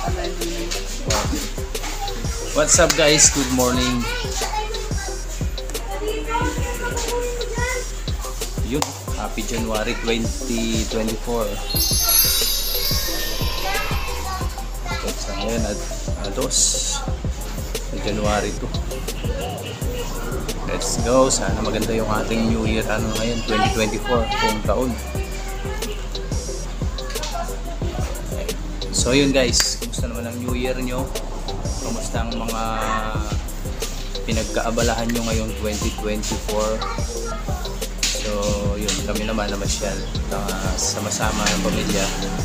What's up guys? Good morning. Yun, happy January 2024. Sa ngayon ados January 2. Let's go. Sana maganda yung ating New Year ngayon 2024 kung taon. So yun guys, kumusta naman ang New Year nyo? Kumusta ang mga pinagkaabalahan nyo ngayong 2024? So yun, kami naman namasyal sama-sama ng pamilya.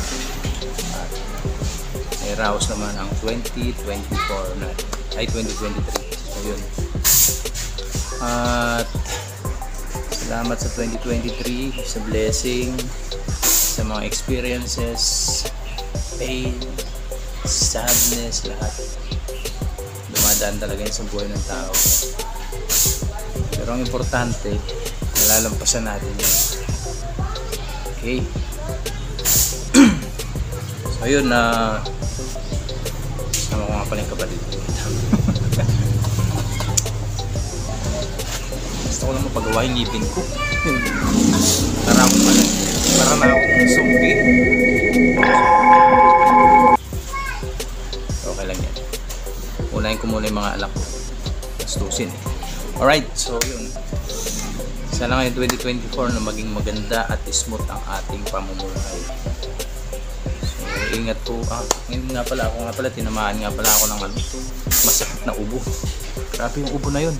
May raos naman ang 2024 ay 2023. So yun. At salamat sa 2023, sa blessing, sa mga experiences, pain, sadness, lahat dumadaan talaga yun sa buhay ng tao. Pero ang importante, nalalampasan natin yun. Okay. So yun, sama ko nga pala yung kapatid. Gusto ko lang mapagawa yung ngipin ko. Para na akong zombie. Okay lang yan. Unahin ko muna yung mga alak ko. Gastusin eh. Alright, so yun. Sana ngayon 2024 na maging maganda at smooth ang ating pamumuhay. So ingat po. Ngayon nga pala, tinamaan nga pala ako ng masakit na ubo. Grabe yung ubo na yun.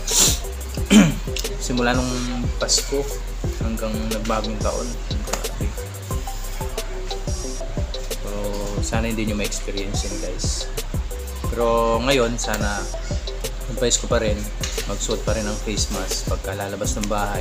Simula nung Pasko hanggang nagbagong taon. Grabe. So sana hindi nyo ma-experience yun guys. Pero ngayon sana advice ko pa rin, magsuot pa rin ng face mask pagka lalabas ng bahay.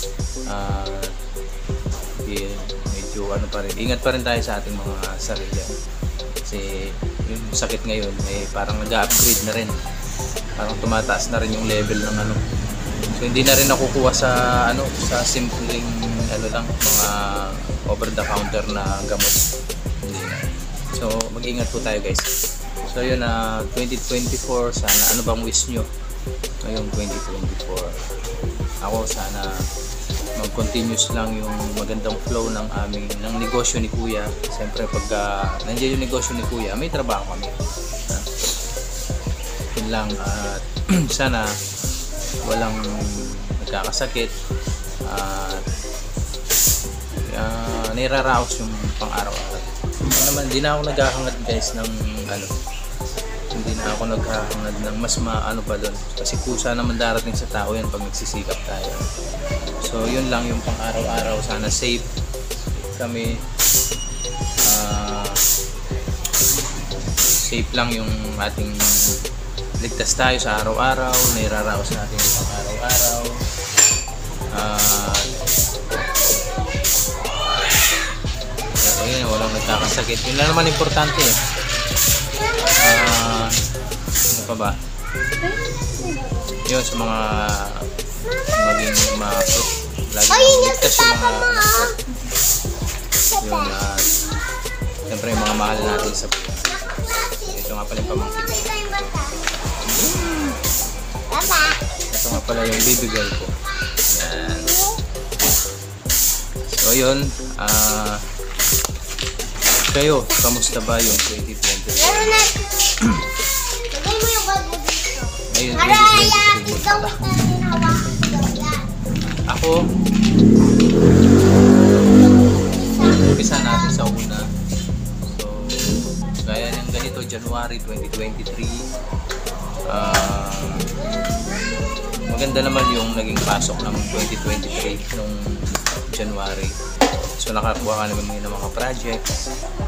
Medyo pa rin, ingat pa rin tayo sa ating mga sarili. Kasi yung sakit ngayon parang nag-upgrade na rin. Parang tumataas na rin yung level ng So hindi na rin nakukuha sa sa simpleng lang, mga over the counter na gamot. Hindi na. So mag-ingat po tayo guys. So yun, 2024, sana ano bang wish nyo ngayong 2024? Ako sana mag-continuous lang yung magandang flow ng negosyo ni Kuya. Siyempre pag nandiyan yung negosyo ni Kuya, may trabaho kami. Yun lang, at sana walang nagkakasakit at niraraos yung pang-araw-araw. Hindi na ako naghahangad guys ng hindi na ako naghahangad ng mas pa doon, kasi kusa naman darating sa tao yan pag nagsisikap tayo. So yun lang yung pang-araw-araw. Sana safe kami, safe lang yung ating ligtas tayo sa araw-araw, nairaraos natin yung pang-araw-araw. Yun, walang nagkakasakit. Yun lang naman importante eh. Ano pa ba? Yun, sa mga maging lagi ligtas yung mga yun, siyempre yung mga mahal natin sa buhay. Ito nga pala yung pamangkin. Ito nga pala yung baby girl ko. Yan. So yun, kayo, kamusta ba yung 2020? Ayun, 2023 ako, umpisa natin sa una. So gaya ng ganito, January 2023, maganda naman yung naging pasok ng 2023 nung January. So nakakuha ka naman ng mga projects.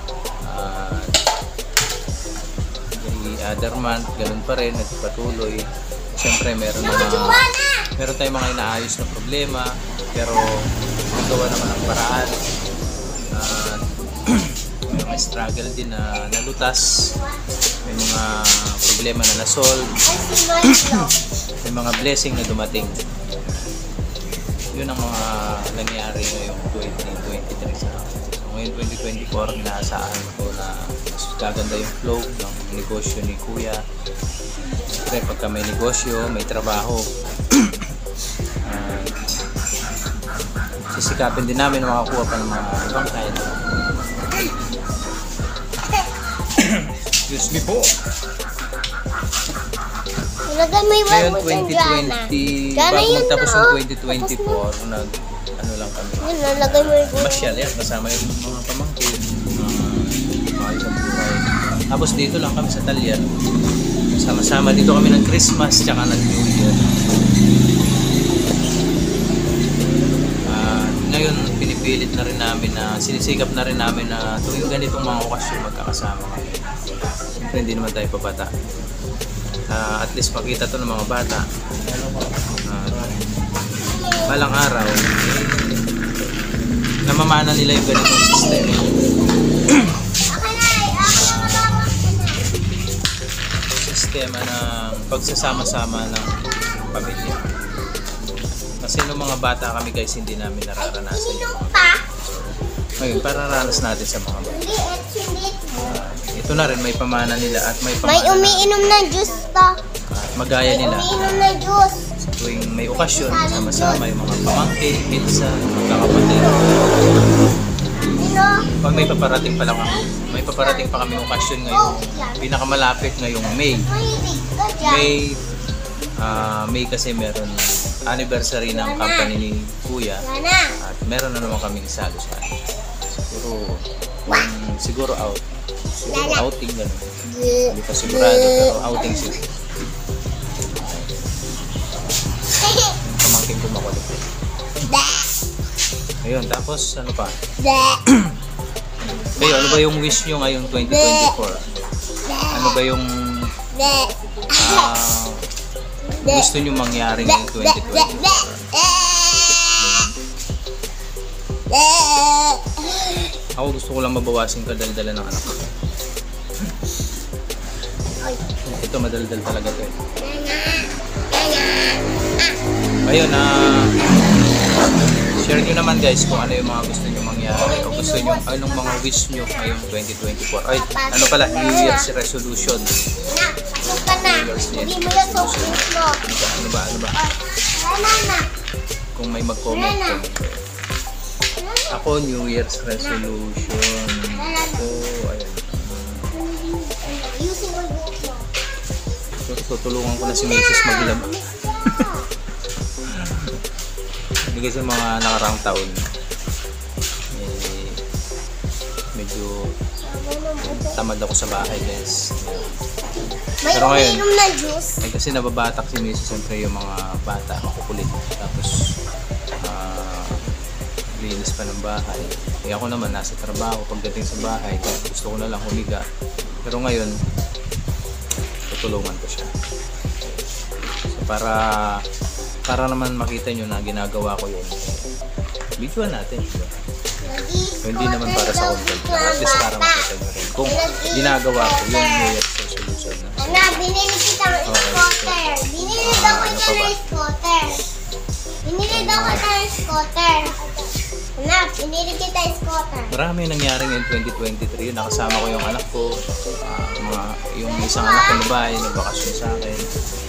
The other month, ganun pa rin, nagpatuloy. Siyempre meron tayong mga inaayos na problema, pero nagawa naman ang paraan. May mga struggle din na nalutas, may mga problema na nasolve, may mga blessing na dumating. Yun ang mga nangyari ngayong 2023 sa akin. So ngayon 2024, inaasahan ko na gaganda yung flow ng negosyo ni Kuya. Siyempre, pagka may negosyo, may trabaho, sisikapin din namin makakuha pa ng mga ibang kahit. Excuse me po. Ilagay mo yung Ngayon, mo dyan, Jana. 2020, Jana, bago yun magtapos na, ng oh. 2024, ano lang kami. Yun, nalagay mo yung Masyal yan, kasama yung mga pamangkin, mga ibang buhay. Tapos dito lang kami sa Talyan. Sama-sama dito kami ng Christmas tsaka ng New Year. Ngayon, pinipilit na rin namin na, sinisikap na rin namin na tuwing ganitong mga okasyon magkakasama kami. Siyempre hindi naman tayo pabata. At least makita to ng mga bata. Balang araw, namamana nila yung ganitong sistema. Sistema ng pagsasama-sama ng pamilya. Kasi nung mga bata kami guys, hindi namin nararanasan yung mga bata. Ngayon, pararanas natin sa mga bata. Ito na rin, may pamana nila at may pamana. May umiinom ng juice pa. At magaya nila. Umiinom ng juice. Tuwing may okasyon, sama-sama yung mga pamangkin, pinsan, magkakapatid. Pag may paparating pa lang kami, may paparating pa kami okasyon ngayon, pinakamalapit ngayong May. May kasi meron anniversary ng company ni Kuya at meron na naman kaming salo-salo. Siguro outing gano'n. Hindi pa sigurado pero outing siguro. Pamangkin ko makulit. Ayun, tapos ano pa? Kayo, ano ba yung wish nyo ngayong 2024? Ano ba yung gusto nyo mangyari ngayong 2024? Ako gusto ko lang mabawasin kadaldala ng anak ko. Ito madaldal talaga to. Ayun, share nyo naman guys kung ano yung mga gusto nyo mangyari. Kung gusto nyo, anong mga wish nyo ngayong 2024. Ay, ano pala, New Year's resolution. Pasok ka na. Hindi mo yung soft mo. Ano ba? Kung may mag-comment ko. Ako, New Year's resolution. Ayun. Tutulungan ko na si Mrs. maglaba. Hindi kasi mga nakarang taon. Medyo tamad ako sa bahay guys. May umiinom na juice. Kasi nababatak si Mrs. Siyempre yung mga bata, makukulit. Tapos, linis pa ng bahay. Ako naman nasa trabaho. Pagdating sa bahay, gusto ko na lang humiga. Pero ngayon, tutulungan ko siya. So, para naman makita nyo na ginagawa ko yun, videoan natin. Diba? So, hindi naman para sa content. At least para makita nyo rin. Kung ginagawa ko yung New Year's resolution na. Binili kita ng scooter. Binili daw kita ng scooter. Binili daw kita ng scooter. Anak, binili kita ng scooter. Marami nangyari ngayong 2023. Nakasama ko yung anak ko. Yung isang anak ko na bahay, nagbakasyon sa akin.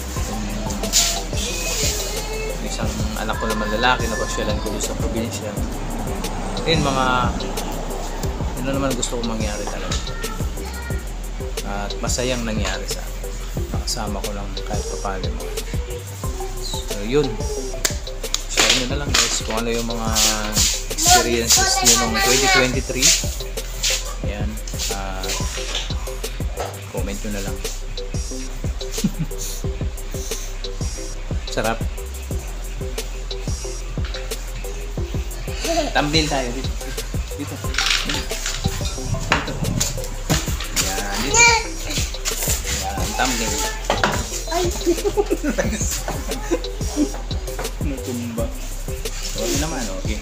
Yung isang anak ko naman lalaki, napasyalan ko sa probinsya. Yun yun naman gusto kong mangyari talaga. At masayang nangyari sa akin. Nakasama ko lang kahit papalo mo. So yun. Share nyo na lang guys kung ano yung mga experiences nyo nung 2023. Ayan. Comment nyo na lang. Sarap. Thumbnail tayo dito. Dito. Yan, dito. Yan, thumbnail. Ay! Natumba. Okay naman, okay.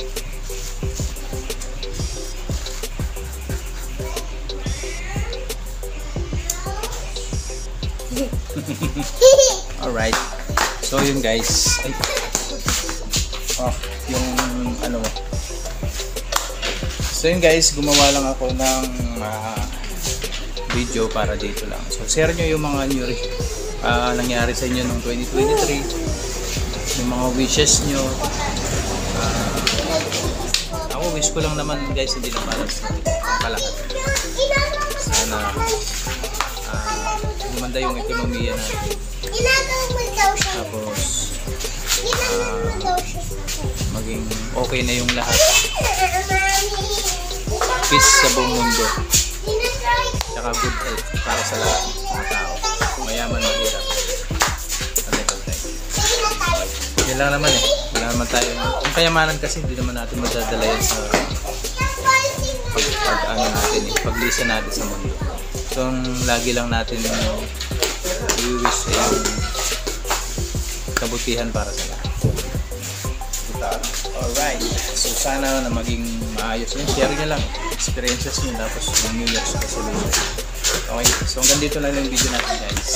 Alright. So yun guys. Ay. Yung ano mo. So yun guys, gumawa lang ako ng video para dito lang. So share nyo yung mga nangyari sa inyo noong 2023, yung mga wishes nyo. Ako wish ko lang naman guys, hindi na malas kalahat. Sana gumanda yung ekonomiya natin. Tapos maging okay na yung lahat. Peace sa buong mundo. Tsaka good health para sa lahat ng mga tao. Mayaman, mahirap. Yan lang naman eh. Wala naman tayo. Yung kayamanan kasi hindi naman natin madadala yan sa paglisa natin sa mundo. So ang lagi lang natin i-wish ay yung kabutihan para sa lahat. Alright. So sana na maging maayos yun. Share nyo lang experiences nyo tapos yung New Year's resolution. Okay. So hanggang dito lang yung video natin guys.